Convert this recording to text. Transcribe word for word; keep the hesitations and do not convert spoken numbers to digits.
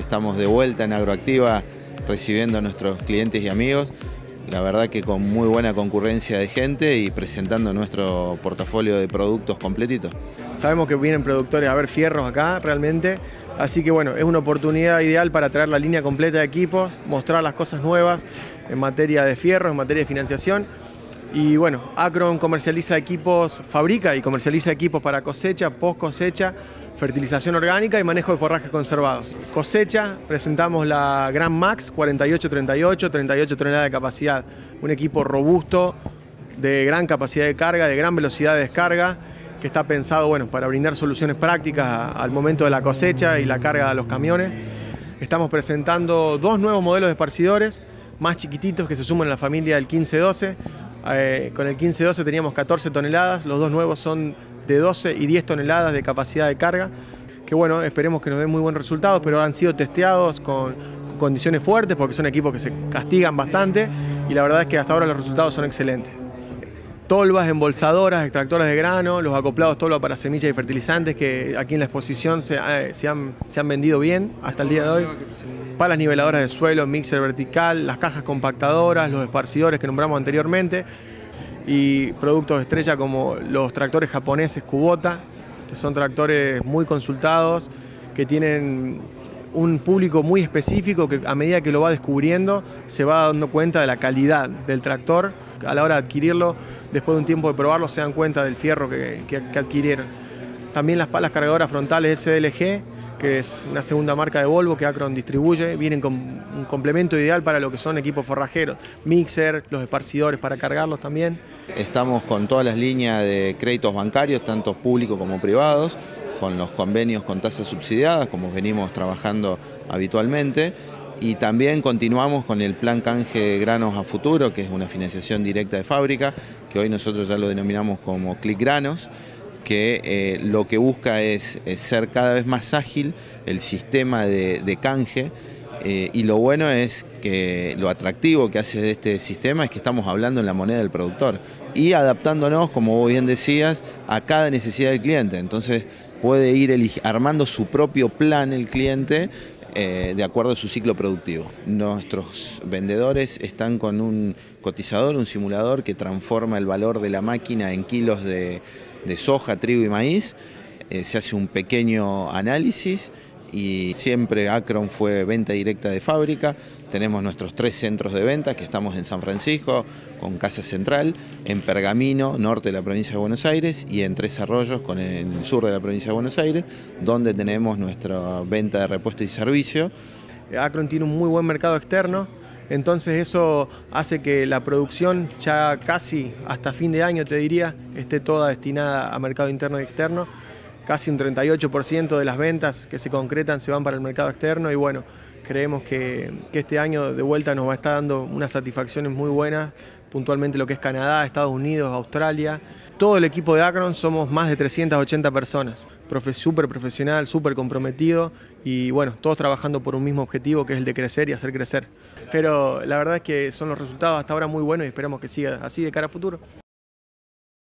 estamos de vuelta en Agroactiva recibiendo a nuestros clientes y amigos. La verdad que con muy buena concurrencia de gente y presentando nuestro portafolio de productos completito. Sabemos que vienen productores a ver fierros acá realmente, así que bueno, es una oportunidad ideal para traer la línea completa de equipos, mostrar las cosas nuevas en materia de fierros, en materia de financiación. Y bueno, Acron comercializa equipos, fabrica y comercializa equipos para cosecha, post cosecha, fertilización orgánica y manejo de forrajes conservados. Cosecha, presentamos la Gran Max cuarenta y ocho treinta y ocho, treinta y ocho toneladas de capacidad. Un equipo robusto, de gran capacidad de carga, de gran velocidad de descarga, que está pensado bueno, para brindar soluciones prácticas al momento de la cosecha y la carga de los camiones. Estamos presentando dos nuevos modelos de esparcidores, más chiquititos que se suman a la familia del quince doce. Eh, con el quince doce teníamos catorce toneladas, los dos nuevos son de doce y diez toneladas de capacidad de carga, que bueno, esperemos que nos den muy buenos resultados, pero han sido testeados con, con condiciones fuertes porque son equipos que se castigan bastante y la verdad es que hasta ahora los resultados son excelentes. Tolvas, embolsadoras, extractoras de grano, los acoplados tolva para semillas y fertilizantes que aquí en la exposición se, eh, se, han, se han vendido bien hasta el día de hoy. Palas niveladoras de suelo, mixer vertical, las cajas compactadoras, los esparcidores que nombramos anteriormente y productos estrella como los tractores japoneses Kubota, que son tractores muy consultados, que tienen un público muy específico que a medida que lo va descubriendo se va dando cuenta de la calidad del tractor. A la hora de adquirirlo, después de un tiempo de probarlo, se dan cuenta del fierro que, que, que adquirieron. También las palas cargadoras frontales S L G, que es una segunda marca de Volvo que Acron distribuye, vienen con un complemento ideal para lo que son equipos forrajeros, mixer, los esparcidores para cargarlos también. Estamos con todas las líneas de créditos bancarios, tanto públicos como privados, con los convenios con tasas subsidiadas, como venimos trabajando habitualmente, y también continuamos con el plan canje granos a futuro, que es una financiación directa de fábrica, que hoy nosotros ya lo denominamos como Click Granos, que eh, lo que busca es, es ser cada vez más ágil el sistema de, de canje, eh, y lo bueno es que lo atractivo que hace de este sistema es que estamos hablando en la moneda del productor y adaptándonos, como vos bien decías, a cada necesidad del cliente. Entonces puede ir armando su propio plan el cliente eh, de acuerdo a su ciclo productivo. Nuestros vendedores están con un cotizador, un simulador que transforma el valor de la máquina en kilos de de soja, trigo y maíz, eh, se hace un pequeño análisis y siempre Acron fue venta directa de fábrica. Tenemos nuestros tres centros de venta, que estamos en San Francisco, con Casa Central, en Pergamino, norte de la provincia de Buenos Aires, y en Tres Arroyos, con el sur de la provincia de Buenos Aires, donde tenemos nuestra venta de repuesto y servicio. Acron tiene un muy buen mercado externo. Entonces eso hace que la producción ya casi hasta fin de año, te diría, esté toda destinada a mercado interno y externo. Casi un treinta y ocho por ciento de las ventas que se concretan se van para el mercado externo y bueno, creemos que, que este año de vuelta nos va a estar dando unas satisfacciones muy buenas, puntualmente lo que es Canadá, Estados Unidos, Australia. Todo el equipo de Acron somos más de trescientas ochenta personas, Profe, súper profesional, súper comprometido y bueno, todos trabajando por un mismo objetivo que es el de crecer y hacer crecer. Pero la verdad es que son los resultados hasta ahora muy buenos y esperamos que siga así de cara a futuro.